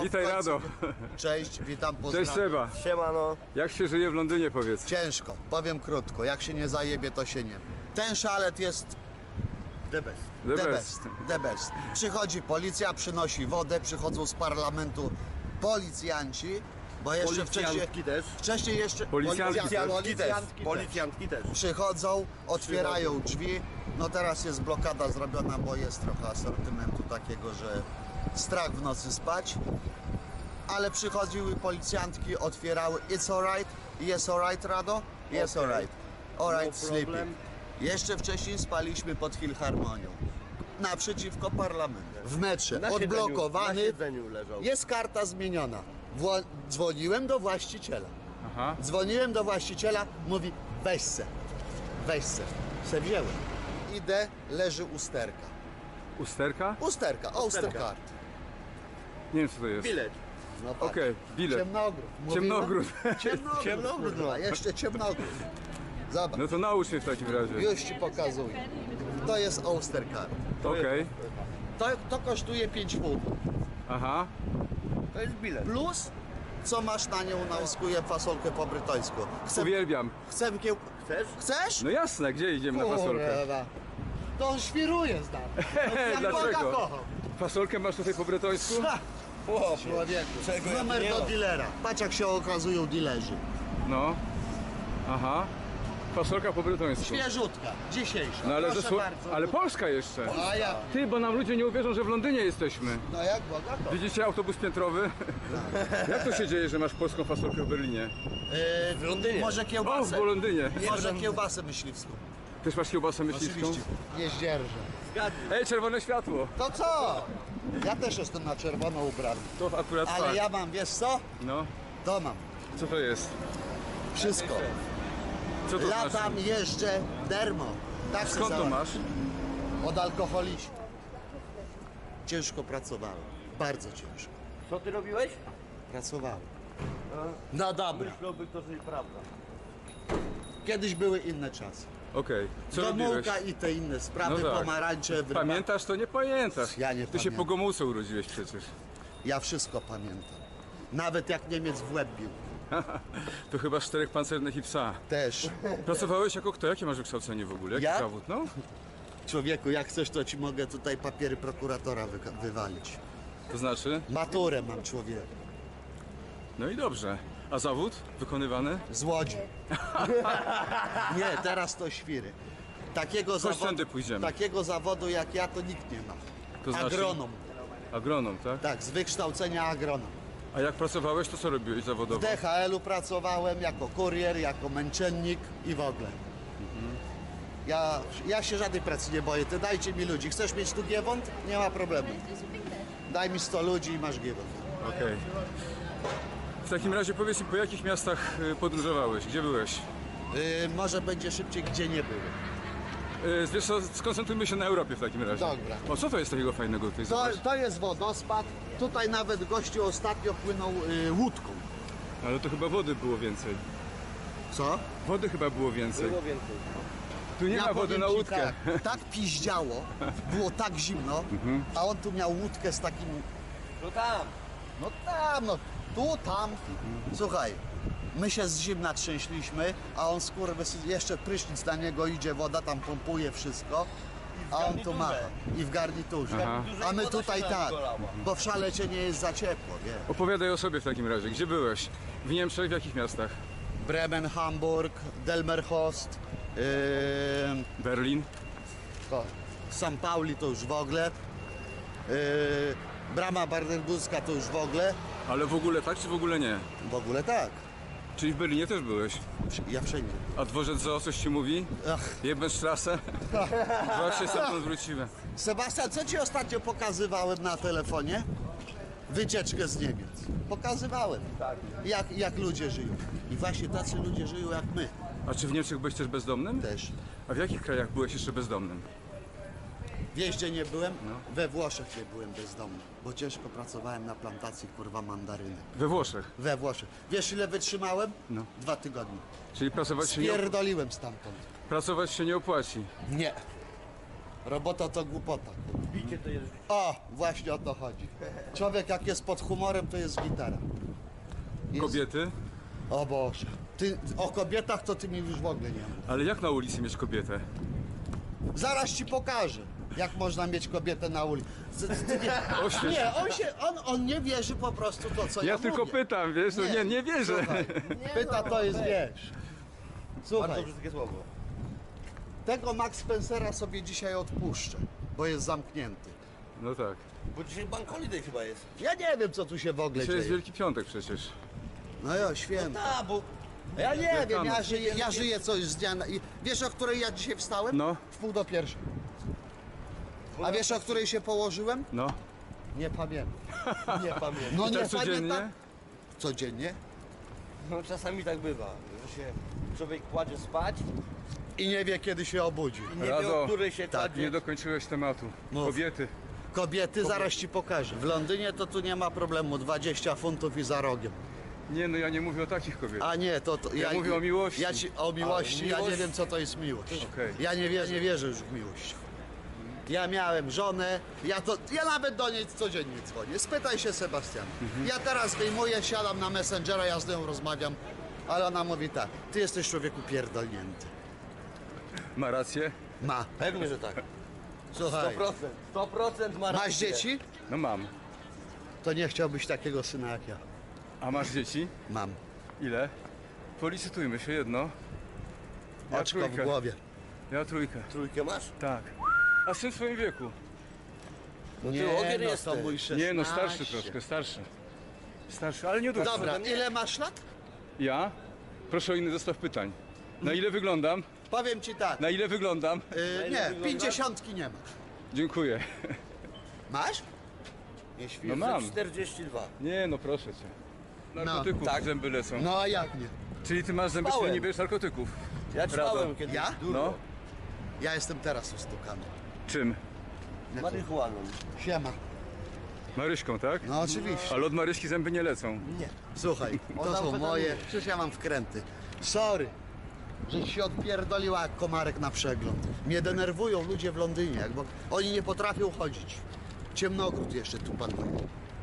Witaj, Rado. Cześć, witam, pozdrawiam. Cześć, Seba. Siemano. Jak się żyje w Londynie, powiedz? Ciężko, powiem krótko, jak się nie zajebie, to się nie. Ten szalet jest The best. The best. the best. Przychodzi policja, przynosi wodę, przychodzą z parlamentu policjanci, bo jeszcze Policjantki też. wcześniej jeszcze Policjantki też. Policjantki też. przychodzą, otwierają drzwi. No teraz jest blokada zrobiona, bo jest trochę asortymentu takiego, że strach w nocy spać. Ale przychodziły policjantki, otwierały. It's alright, yes alright, Rado? Yes Okay. alright. Alright, No sleepy. problem. Jeszcze wcześniej spaliśmy pod Filharmonią. Naprzeciwko parlamentu. W metrze, Na odblokowany. siedzeniu leżał. Jest karta zmieniona. Dzwoniłem do właściciela. Aha. Dzwoniłem do właściciela, mówi weź se, weź se. Se wziąłem. Idę, leży usterka. Usterka? Usterka, Osterkart. Nie wiem, co to jest. Bilet. No patrz. Okej, bilet. Ciemnogród. Mówiłem? Ciemnogród. Ciemnogród, Ciemnogród, kurwa, no. jeszcze Ciemnogród. Zobacz, No to naucz mnie w takim razie. już ci pokazuję. To jest Osterkart. Okej. To kosztuje 5 funtów. Aha. To jest bilet. Plus, co masz na nią, nauskuję fasolkę po brytońsku. Uwielbiam. Chcę kieł... Chcesz? Chcesz? No jasne, gdzie idziemy na fasolkę? Kurwa. To on świruje z nami. Jak Boga Dlaczego? kocham. Fasolkę masz tutaj po bretońsku? Człowieku. Czego ja Numer nie do mam? dealera. Patrz, jak się okazują dealerzy. No. Aha. Fasolka po bretońsku. Świeżutka, dzisiejsza. No ale, Proszę bardzo. ale Polska jeszcze. A ja. Ty, bo nam ludzie nie uwierzą, że w Londynie jesteśmy. No jak Boga to? Widzicie autobus piętrowy? Jak to się dzieje, że masz polską fasolkę w Berlinie? W Londynie. Może O, kiełbasę. w Londynie. Może kiełbasę myśliwską. Też masz kiełbasę myśliwską? Oczywiście. Nie zdzierżę. Zgadnij. Ej, czerwone światło. To co? Ja też jestem na czerwono ubrany. To akurat Ale fakt. ja mam, wiesz co? No, To mam. co to jest? Wszystko. Co to Latam, znaczy? jeżdżę, dermo. Tak se Skąd to załatwiam. masz? Od alkoholizmu. Ciężko pracowałem. Bardzo ciężko. Co ty robiłeś? Pracowałem. No dobra. Myślałby to, że prawda. Kiedyś były inne czasy. Okej. Co robiłeś? Gomułka i te inne sprawy, No tak. pomarańcze, Pamiętasz, to nie pamiętasz. Ja nie Ty się pamiętam. po Gomułce urodziłeś przecież. Ja wszystko pamiętam. Nawet jak Niemiec w łeb bił. To chyba czterech pancernych i psa. Też. Pracowałeś jako kto? Jakie masz wykształcenie w ogóle? Jaki Ja? zawód? No? Człowieku, jak chcesz, to ci mogę tutaj papiery prokuratora wywalić. To znaczy? Maturę mam, człowieku. No i dobrze. A zawód wykonywany? Z Łodzi. Nie, teraz to świry. tędy pójdziemy. Takiego zawodu jak ja to nikt nie ma. To znaczy? Agronom. Agronom, tak? Tak, z wykształcenia agronom. A jak pracowałeś, to co robiłeś W zawodowo? DHL-u pracowałem jako kurier, jako męczennik i w ogóle. Ja się żadnej pracy nie boję. Ty dajcie mi ludzi. Chcesz mieć tu giewont? Nie ma problemu. Daj mi 100 ludzi i masz giewont. Okej. W takim razie powiedz mi, po jakich miastach podróżowałeś? Gdzie byłeś? Może będzie szybciej, gdzie nie były. Wiesz co, skoncentrujmy się na Europie w takim razie. Dobra. O, co to jest takiego fajnego tutaj? Zobacz. To jest wodospad. Tutaj nawet gościu ostatnio płynął łódką. Ale to chyba wody było więcej. Co? Wody chyba było więcej. Było więcej. Tu nie ma wody powiem na ci łódkę. Tak piździało, było tak zimno, a on tu miał łódkę z takim... No tam. No tam, no tu, tam. Słuchaj, my się z zimna trzęśliśmy, a on jeszcze prysznic na niego idzie, woda tam pompuje wszystko, a on tu macha. I w garniturze. Aha. A my tutaj tak, bo w szalecie nie jest za ciepło, wie. Opowiadaj o sobie w takim razie. Gdzie byłeś? W Niemczech, w jakich miastach? Bremen, Hamburg, Delmerhorst, Berlin? St. Pauli to już w ogóle, Brama Brandenburska to już w ogóle. Ale w ogóle tak, czy w ogóle nie? W ogóle tak. Czyli w Berlinie też byłeś? Ja wszędzie. A dworzec Zoo coś ci mówi? Ach. Jebenstrasse? Właśnie stamtąd wróciłem. Sebastian, co ci ostatnio pokazywałem na telefonie? Wycieczkę z Niemiec. Pokazywałem, jak ludzie żyją. I właśnie tacy ludzie żyją jak my A czy w Niemczech byłeś też bezdomnym? też. A w jakich krajach byłeś jeszcze bezdomnym? W Wieździe nie byłem, we Włoszech nie byłem bezdomny, bo ciężko pracowałem na plantacji, kurwa, mandaryny. We Włoszech. We Włoszech. Wiesz, ile wytrzymałem? No. 2 tygodnie. Czyli pracować się nie Spierdoliłem stamtąd. Pracować się nie opłaci. Nie. Robota to głupota. Bicie to jest... O, właśnie o to chodzi. Człowiek jak jest pod humorem, to jest gitara. Jest... Kobiety? O Boże. Ty, o kobietach to ty mi już w ogóle nie mów. Ale jak na ulicy mieć kobietę? Zaraz ci pokażę, jak można mieć kobietę na ulicy. Oświeć. Nie, on nie wierzy po prostu to, co ja Ja tylko mówię. pytam, wiesz, no nie wierzę. Słuchaj, pyta to jest, wiesz. Bardzo Słuchaj, brzydkie słowo. tego Max Spencera sobie dzisiaj odpuszczę, bo jest zamknięty. No tak. Bo dzisiaj bank holiday chyba jest. Ja nie wiem, co tu się w ogóle Dzisiaj jest dzieje. Wielki Piątek przecież. No jo, święto. A, bo... Ja nie wiem, Wielkanoc. ja żyję coś z dnia na... i wiesz, o której ja dzisiaj wstałem? No. W 12:30. A wiesz, o której się położyłem? No. Nie pamiętam. Nie pamiętam. No I nie tak codziennie? pamiętam. Codziennie? No czasami tak bywa, że się człowiek kładzie spać I nie wie, kiedy się obudzi. i nie wie, Rado, o której się tak, kładzie. Nie dokończyłeś tematu. Mów. Kobiety. Kobiety, zaraz ci pokażę. W Londynie to tu nie ma problemu. 20 funtów i za rogiem. Nie, no ja nie mówię o takich kobietach. A nie, to Ja mówię o miłości. O miłości, ja nie miłość? wiem, co to jest miłość. Okej. Ja nie wierzę już w miłość. Ja miałem żonę, ja nawet do niej codziennie dzwonię. Spytaj się Sebastiana. Ja teraz wyjmuję, siadam na Messengera, ja z nią rozmawiam, ale ona mówi tak, ty jesteś człowieku pierdolnięty. Ma rację? Ma. Pewnie, że tak. Słuchaj, 100% ma masz rację. dzieci? No mam. To nie chciałbyś takiego syna jak ja. A masz dzieci? Mam. Ile? Policytujmy się jedno. Ja Oczko w trójkę. głowie. Ja trójkę. Trójkę masz? Tak. A syn w swoim wieku? ty ogier no to jesteś. mój 16. Nie, no starszy troszkę, starszy. Starszy, ale nie dużo. Dobra, ile masz lat? Ja? Proszę o inny zestaw pytań. Na ile wyglądam? Powiem ci tak. Na ile wyglądam? Nie, 50 nie masz. Dziękuję. Masz? Nie No świecę, mam. 42. Nie, no proszę cię. Narkotyków tak. zęby lecą. No a jak nie? Czyli ty masz zęby, z których Spałem. nie bierzesz narkotyków. Ja ćpałem Rado. kiedyś Ja? dużo. No. Ja jestem teraz ustukany. Czym? Marihuaną. Siema. Maryśką, tak? No oczywiście. Ale od Maryśki zęby nie lecą. Nie. Słuchaj, to Ona są amfetaminę. moje. Przecież ja mam wkręty. Sorry, że się odpierdoliła jak komarek na przegląd. Mnie denerwują ludzie w Londynie, bo oni nie potrafią chodzić. Ciemnogród jeszcze tu panuje.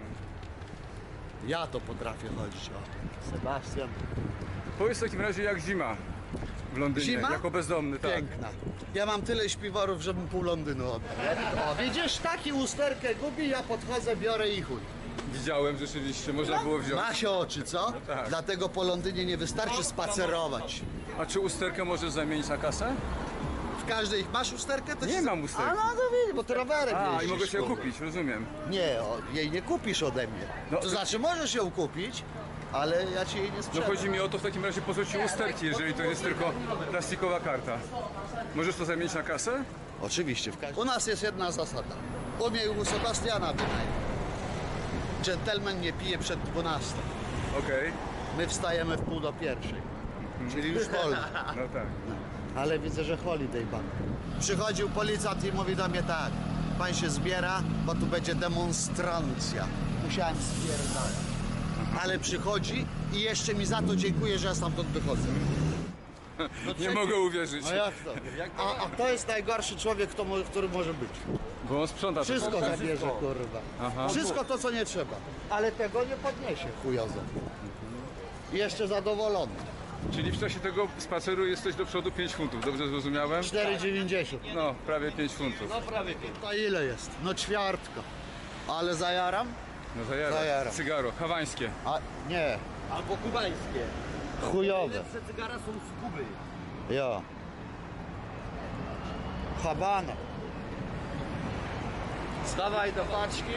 Ja to potrafię chodzić. O, Sebastian. Powiedz w takim razie jak zima w Londynie, Zima? jako bezdomny, tak. Piękna. Ja mam tyle śpiworów, żebym pół Londynu oddał. O, widzisz, taki usterkę gubi, ja podchodzę, biorę i chuj. Widziałem rzeczywiście, można było wziąć. Ma się oczy, co? tak. Dlatego po Londynie nie wystarczy spacerować. A czy usterkę możesz zamienić na kasę? W każdej... Masz usterkę? To Nie się... mam usterki. A no to widzisz, bo ty rowerem A, i jeździsz, mogę się ją kurwa. kupić, rozumiem. Nie, jej nie kupisz ode mnie. No, To znaczy możesz ją kupić, ale ja ci jej nie No sprzedam. chodzi mi o to w takim razie po co ci usterki, jeżeli to jest tylko plastikowa karta. Możesz to zamienić na kasę? Oczywiście. U nas jest jedna zasada. U mnie i u Sebastiana bynajmniej. Dżentelmen nie pije przed 12. Okej. My wstajemy w 12:30. Czyli już wolno. No tak. Ale widzę, że holiday bank. Przychodził policjant i mówi do mnie tak. Pan się zbiera, bo tu będzie demonstrancja. Musiałem spierdalać. Ale przychodzi i jeszcze mi za to dziękuję, że ja stamtąd wychodzę. Nie mogę uwierzyć, No jak to? A to jest najgorszy człowiek, który może być. bo on sprząta. Wszystko zabierze, kurwa. Aha. Wszystko to, co nie trzeba. Ale tego nie podniesie, chujozo. I jeszcze zadowolony. Czyli w czasie tego spaceru jesteś do przodu 5 funtów, dobrze zrozumiałem? 4,90. No, prawie 5 funtów. No prawie 5. To ile jest? No ćwiartka. Ale zajaram? No zajara. Zajaram. Cygaro, hawańskie. A nie, Albo kubańskie. chujowe. Lepsze cygara są z Kuby. Jo. Habano. Stawaj do paczki.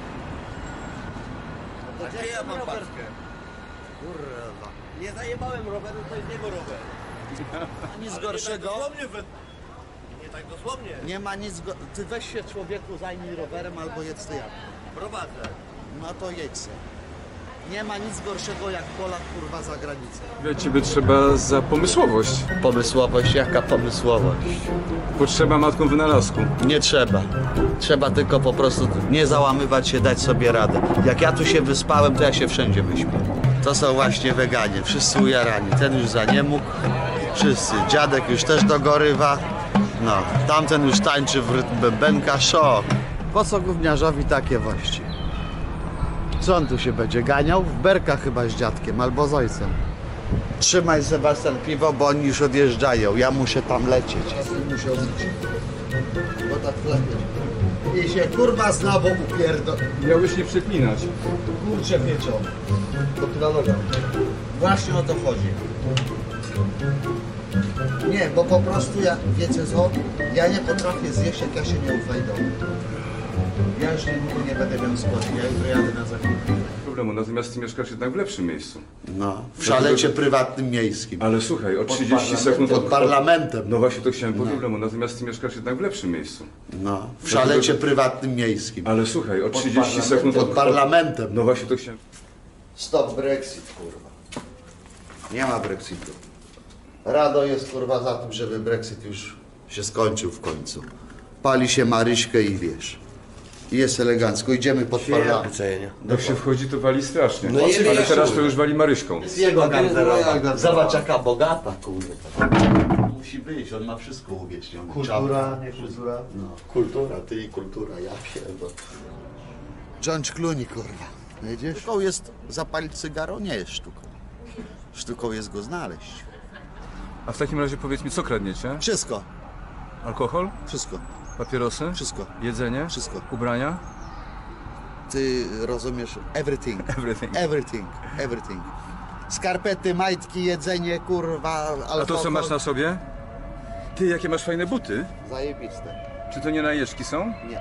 A gdzie ja mam paczkę? Kurwa. Nie zajebałem roweru, to jest jego rower. Nic Nie gorszego. tak dosłownie. Nie tak dosłownie. Nie ma nic go... Ty weź się człowieku, zajmij rowerem albo jedz ty jak. Prowadzę. No to jedź se. Nie ma nic gorszego jak Polak kurwa za granicą. Dla ciebie trzeba za pomysłowość. Pomysłowość, jaka pomysłowość? Potrzeba matką wynalazku. Nie trzeba. Trzeba tylko po prostu nie załamywać się, dać sobie radę. Jak ja tu się wyspałem, to ja się wszędzie wyśpię. To są właśnie weganie, wszyscy ujarani. Ten już za nie mógł. Wszyscy. Dziadek już też dogorywa. No, tamten już tańczy w rytm bębenka, szok. Po co gówniarzowi takie wości? Co on tu się będzie ganiał? W berkach chyba z dziadkiem albo z ojcem. Trzymaj, Sebastian, piwo, bo oni już odjeżdżają. Ja muszę tam lecieć. Ja muszę odliczyć. Bo tak lepiej. I się kurwa znowu upierdol... Miałeś nie przeklinać. Kurczę pieczone. To tu na nogę. Właśnie o to chodzi. Nie, bo po prostu ja, wiecie co? Ja nie potrafię zjeść, jak ja się nie ufajdę. Ja już nigdy nie będę miał składu. Ja jutro jadę na zakupy. Problemu, natomiast ty mieszkasz jednak w lepszym miejscu. No, w szalecie prywatnym miejskim. Ale słuchaj, o 30 sekund Pod parlamentem. No właśnie to chciałem po problemu, natomiast ty mieszkasz jednak w lepszym miejscu. No, w szalecie prywatnym miejskim. Ale słuchaj, o 30 sekund Pod parlamentem. No właśnie to chciałem... Stop Brexit, kurwa. Nie ma Brexitu. Rado jest, kurwa, za tym, żeby Brexit już się skończył w końcu. Pali się Maryśkę i wiesz. I jest elegancko. Idziemy pod parlament. Jak się wchodzi, to wali strasznie. No i ale wiesz, teraz to już wali Maryśką. Z jego garderoba. garderoba. Zobacz, jaka bogata, kurwa. Musi być, on ma wszystko uwiecznione. Kultura, nie kultura. No, kultura, ty i kultura, ja pierdolę. George Clooney, kurwa. Widzisz? Sztuką jest zapalić cygaro? Nie jest sztuką. Sztuką jest go znaleźć. A w takim razie powiedz mi, co kradniecie? Wszystko, Alkohol? wszystko, Papierosy? wszystko, Jedzenie? wszystko. Ubrania? Ty rozumiesz? Everything. Everything. Everything. Everything. Skarpety, majtki, jedzenie, kurwa, alkohol. A to co masz na sobie? Ty, jakie masz fajne buty? Zajebiste. Czy to nie najeczki są? Nie.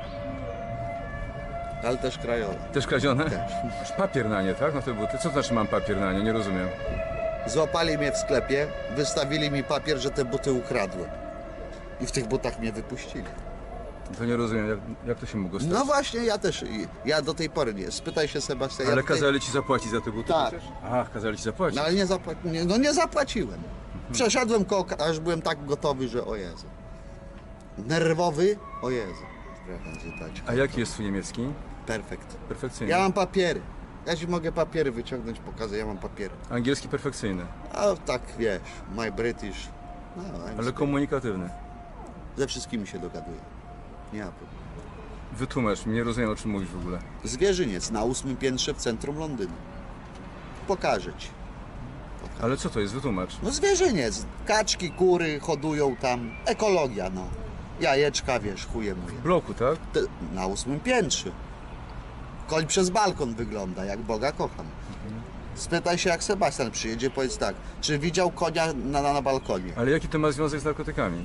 Ale też krajowe. Też kradzione? Też. Masz papier na nie, tak? Na te buty? Co to znaczy mam papier na nie? Nie rozumiem. Złapali mnie w sklepie, wystawili mi papier, że te buty ukradłem. I w tych butach mnie wypuścili. To nie rozumiem, jak to się mogło stać? No właśnie, ja też, ja do tej pory nie. Spytaj się Sebastiana. Ale ja tutaj- kazali ci zapłacić za te buty Tak. przecież? Ach, kazali ci zapłacić. No ale nie zapłaciłem. Przeszedłem koło, aż byłem tak gotowy, że o Jezu. Nerwowy, o Jezu. A jaki jest twój niemiecki? Perfekt. Perfekcyjny. Ja mam papiery. Ja ci mogę papiery wyciągnąć, pokażę, ja mam papiery. Angielski perfekcyjny, A tak wiesz, my British. No, ale komunikatywny. ze wszystkimi się dogaduję. Nie ma problemu. Wytłumacz mi, nie rozumiem, o czym mówisz w ogóle. Zwierzyniec na 8. piętrze w centrum Londynu. Pokażę ci. Ale co to jest? Wytłumacz. No zwierzyniec. Kaczki, kury hodują tam. Ekologia, no. Jajeczka, wiesz, chuje moje. W bloku, tak? Na 8. piętrze. Koń przez balkon wygląda, jak Boga kocham. Spytaj się, jak Sebastian przyjedzie, powiedz tak, czy widział konia na balkonie? Ale jaki to ma związek z narkotykami?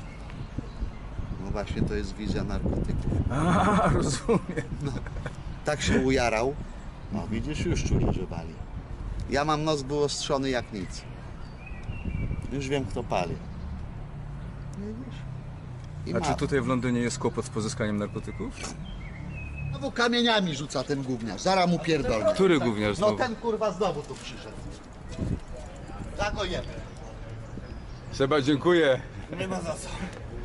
No właśnie, to jest wizja narkotyków. A, rozumiem. Tak się ujarał. No widzisz, już czuli, że bali. Ja mam nos był ostrzony jak nic. Już wiem, kto pali. Widzisz? I A ma. czy tutaj w Londynie jest kłopot z pozyskaniem narkotyków? Znowu kamieniami rzuca ten gówniarz, zaraz mu pierdolę. Który gówniarz No znowu? ten kurwa znowu tu przyszedł. Za go jemy. Seba, dziękuję. Nie ma za co.